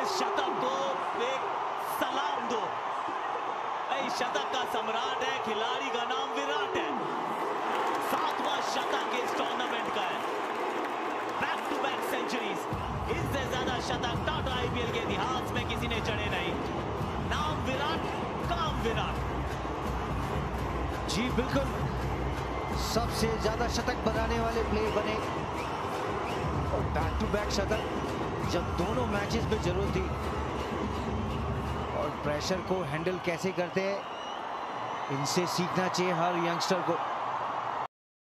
इस शतक को एक सलाम दो। इस शतक का सम्राट है, खिलाड़ी का नाम विराट है। 7वां शतक इस टूर्नामेंट का है। बैक टू बैक सेंचुरीज, इससे ज्यादा शतक टाटा आईपीएल के इतिहास में किसी ने चढ़े नहीं। नाम विराट, काम विराट। जी बिल्कुल, सबसे ज्यादा शतक बनाने वाले प्लेयर बने और बैक टू बैक शतक जब दोनों मैचेस में जरूरत थी। और प्रेशर को हैंडल कैसे करते हैं, इनसे सीखना चाहिए हर यंगस्टर को।